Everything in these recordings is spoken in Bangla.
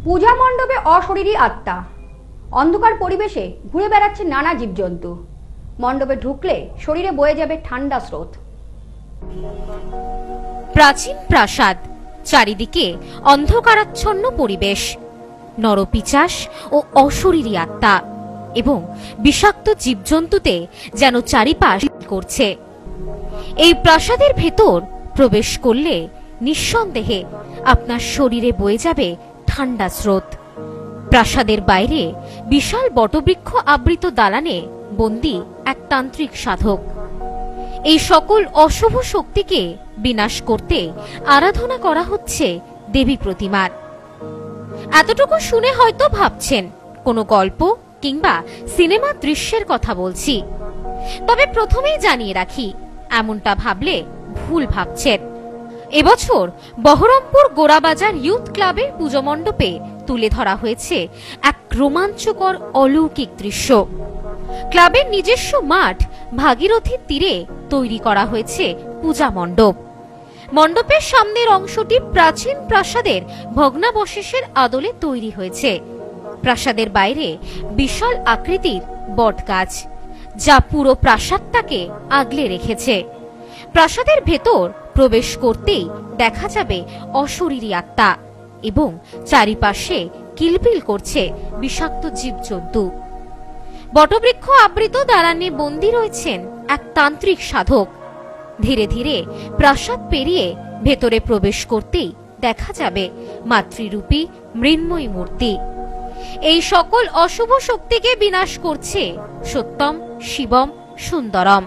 পূজা মণ্ডপে অশরীরী আত্মা, অন্ধকার পরিবেশে ঘুরে বেড়াচ্ছে নানা জীবজন্তু। মণ্ডপে ঢুকলে শরীরে বয়ে যাবে ঠান্ডা স্রোত। প্রাচীন প্রাসাদ, চারিদিকে অন্ধকারাচ্ছন্ন পরিবেশ, নরপিচাস ও অশরীরী আত্মা এবং বিষাক্ত জীবজন্তুতে যেন চারিপাশ করছে। এই প্রাসাদের ভেতর প্রবেশ করলে নিঃসন্দেহে আপনার শরীরে বয়ে যাবে ঠান্ডা স্রোত। প্রাসাদের বাইরে বিশাল বটবৃক্ষ আবৃত দালানে বন্দী এক তান্ত্রিক সাধক। এই সকল অশুভ শক্তিকে বিনাশ করতে আরাধনা করা হচ্ছে দেবী প্রতিমার। এতটুকু শুনে হয়তো ভাবছেন কোনো গল্প কিংবা সিনেমার দৃশ্যের কথা বলছি। তবে প্রথমেই জানিয়ে রাখি, এমনটা ভাবলে ভুল ভাবছেন। এবছর বহরমপুর গোড়াবাজার ইউথ ক্লাবের পুজো মণ্ডপে তুলে ধরা হয়েছে এক রোমাঞ্চকর অলৌকিক দৃশ্য। ক্লাবের নিজস্ব মাঠ ভাগীরথীর তীরে তৈরি করা হয়েছে পূজা মণ্ডপ। মণ্ডপের সামনের অংশটি প্রাচীন প্রাসাদের ভগ্নাবশেষের আদলে তৈরি হয়েছে। প্রাসাদের বাইরে বিশাল আকৃতির বটগাছ, যা পুরো প্রাসাদটাকে আগলে রেখেছে। প্রাসাদের ভেতর প্রবেশ করতেই দেখা যাবে অশরীরী আত্মা এবং চারিপাশে কিলবিল করছে বিষাক্ত জীবজন্তু। বটবৃক্ষ আবৃত দালানে বন্দী রয়েছেন এক তান্ত্রিক সাধক। ধীরে ধীরে প্রাসাদ পেরিয়ে ভেতরে প্রবেশ করতেই দেখা যাবে মাতৃরূপী মৃন্ময়ী মূর্তি। এই সকল অশুভ শক্তিকে বিনাশ করছে সত্যম শিবম সুন্দরম।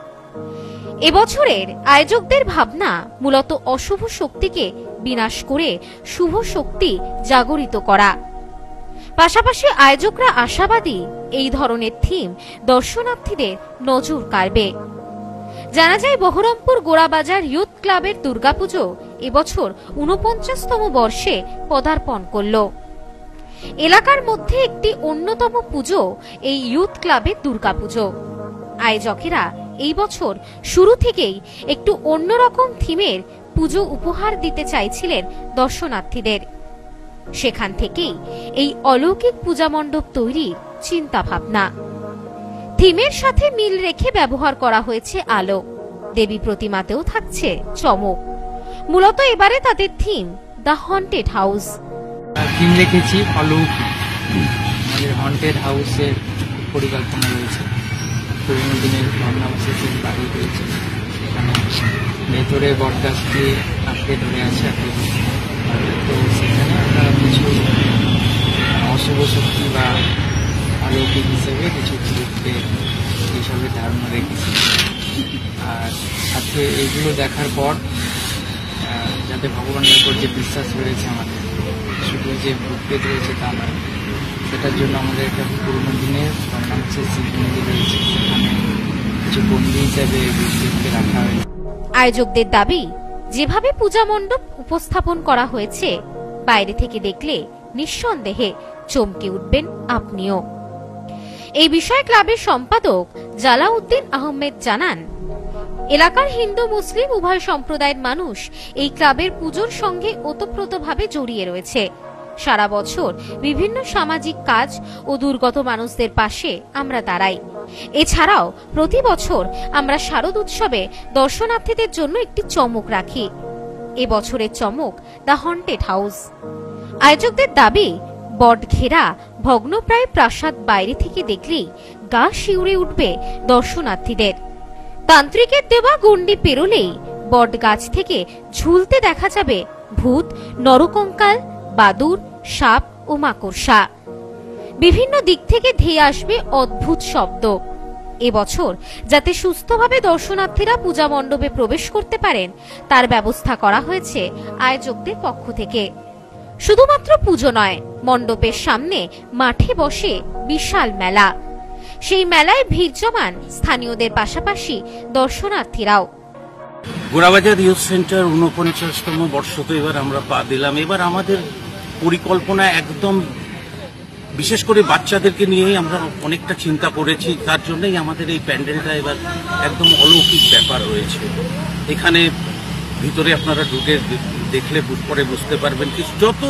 এবছরের আয়োজকদের ভাবনা মূলত অশুভ শক্তিকে বিনাশ করে শুভ শক্তি জাগরিত করা। পাশাপাশি আয়োজকরা আশাবাদী এই ধরনের থিম দর্শনার্থীদের নজর কাড়বে। জানা যায়, বহরমপুর গোড়াবাজার ইউথ ক্লাবের দুর্গাপুজো এবছর ৪৯তম বর্ষে পদার্পণ করল। এলাকার মধ্যে একটি অন্যতম পুজো এই ইউথ ক্লাবের দুর্গাপুজো। আয়োজকেরা এই বছর শুরু থেকেই একটু অন্যরকম থিমের পুজো উপহার দিতে চাইছিলেন দর্শনার্থীদের। সেখান থেকেই এই অলৌকিক পূজা মণ্ডপ তৈরির চিন্তা ভাবনা। থিমের সাথে মিল রেখে ব্যবহার করা হয়েছে আলো। দেবী প্রতিমাতেও থাকছে চমক। মূলত এবারে তাদের theme the haunted house. Theme রেখেছি অলৌকিক। আমাদের হন্টেড হাউসের পরিকল্পনা রয়েছে। পুরোনো দিনের ভগ্নাবশেষের বাড়ি রয়েছে, সেখানে ভেতরে বটগাছ দিয়ে আঁকড়ে ধরে আছে। তো সেখানে আমরা কিছু অশুভ শক্তি বা অলৌকিক হিসেবে কিছু গ্রুপকে হিসাবে ধারণা রেখেছি। আর সাথে এইগুলো দেখার পর যাতে ভগবানের উপর যে বিশ্বাস রয়েছে আমাদের, শুধু যে ভূতপ্রেত রয়েছে তা নয়, সেটার জন্য আমাদের একটা পুরোনো দিনের ভগ্নাবশেষ শিব মন্দির রয়েছে, সেখানে কিছু বন্দী হিসাবে ভূতপ্রেতকে রাখা হয়েছে। আয়োজকদের দাবি, যেভাবে পূজা মণ্ডপ উপস্থাপন করা হয়েছে, বাইরে থেকে দেখলে নিঃসন্দেহে চমকে উঠবেন আপনিও। এই বিষয়ে ক্লাবের সম্পাদক জালাউদ্দিন আহমেদ জানান, এলাকার হিন্দু মুসলিম উভয় সম্প্রদায়ের মানুষ এই ক্লাবের পুজোর সঙ্গে ওতপ্রোতভাবে জড়িয়ে রয়েছে। সারা বছর বিভিন্ন সামাজিক কাজ ও দুর্গত মানুষদের পাশে আমরা দাঁড়াই। এছাড়াও প্রতি বছর আমরা শারদ উৎসবে দর্শনার্থীদের জন্য একটি চমক রাখি। এবছরের চমক দ্য হন্টেড হাউস। আয়োজকদের দাবি, বট ঘেরা ভগ্নপ্রায় প্রাসাদ বাইরে থেকে দেখলেই গা শিউরে উঠবে দর্শনার্থীদের। তান্ত্রিকের দেওয়া গণ্ডি পেরোলেই বট গাছ থেকে ঝুলতে দেখা যাবে ভূত, নরকঙ্কাল, বাদুর, সাপ ও মাকড়সা। বিভিন্ন দিক থেকে ধেয়ে আসবে অদ্ভুত শব্দ। এবছর যাতে সুস্থভাবে দর্শনার্থীরা পূজা মণ্ডপে প্রবেশ করতে পারেন, তার ব্যবস্থা করা হয়েছে আয়োজকদের পক্ষ থেকে। শুধুমাত্র পুজো নয়, মণ্ডপের সামনে মাঠে বসে বিশাল মেলা। সেই মেলায় ভিড় জমান স্থানীয়দের পাশাপাশি দর্শনার্থীরাও। গোড়াবাজার ইউথ সেন্টার ৪৯তম বর্ষ তো এবার আমরা পা দিলাম। এবার আমাদের পরিকল্পনা একদম বিশেষ করে বাচ্চাদেরকে নিয়েই আমরা অনেকটা চিন্তা করেছি। তার জন্যই আমাদের এই প্যান্ডেলটা এবার একদম অলৌকিক ব্যাপার রয়েছে। এখানে ভিতরে আপনারা ঢুকে দেখলে পরে বুঝতে পারবেন কি যত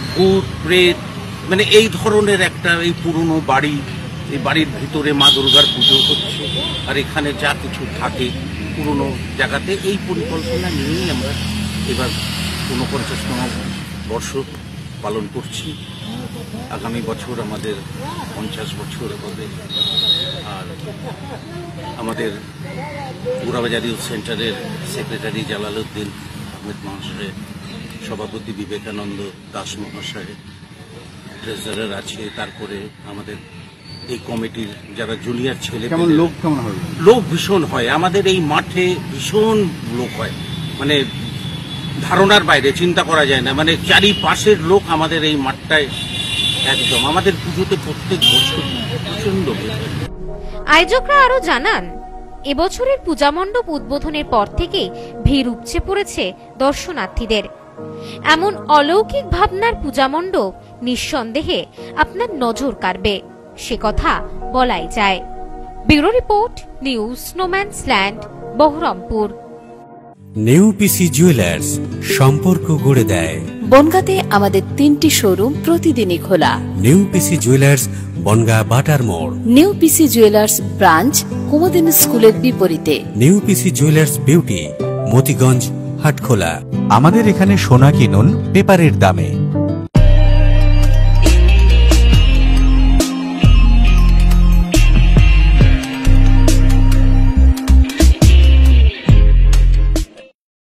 ভূত প্রেত মানে এই ধরনের একটা এই পুরনো বাড়ি, এই বাড়ির ভিতরে মা দুর্গার পুজো হচ্ছে আর এখানে যা কিছু থাকে পুরনো জায়গাতে, এই পরিকল্পনা নিয়েই আমরা এবার ৪৯তম বর্ষ পালন করছি। আগামী বছর আমাদের ৫০ বছর হবে। আর আমাদের গুড়াবাজার ইউথ সেন্টারের সেক্রেটারি জালালউদ্দিন আহমেদ মহাশয়, সভাপতি বিবেকানন্দ দাস মহাশয়, ট্রেজারার আছে, তারপরে আমাদের এই কমিটির যারা জুনিয়র ছেলে, লোক কেমন হবে? লোক ভীষণ হয় আমাদের এই মাঠে, ভীষণ লোক হয়, মানে ধারণার বাইরে, চিন্তা করা যায় না। মানে চারিপাশের লোক আমাদের এই মাঠটায় একদম, আমাদের পুজোতে প্রত্যেক বছর প্রচন্ড ভিড় হয়। আয়োজকরা আরো জানান, এবছরের পূজা মণ্ডপ উদ্বোধনের পর থেকে ভিড় উপচে পড়েছে দর্শনার্থীদের। এমন অলৌকিক ভাবনার পূজা মণ্ডপ নিঃসন্দেহে আপনার নজর কাড়বে, সে কথা বলাই যায়। Bureau report, news snowman's land, Baharampur. নেউপিসি জুয়েলার্স, সম্পর্ক গড়ে দেয়। বনগাঁতে আমাদের 3টি শোরুম প্রতিদিনই খোলা। নেউপিসি জুয়েলার্স, বনগা বাটার মোড়। নেউপিসি জুয়েলার্স ব্রাঞ্চ, কুমুদিন স্কুলের বিপরীতে। নেউপিসি জুয়েলার্স বিউটি, মতিগঞ্জ, হাটখোলা। আমাদের এখানে সোনা কিনুন পেপারের দামে।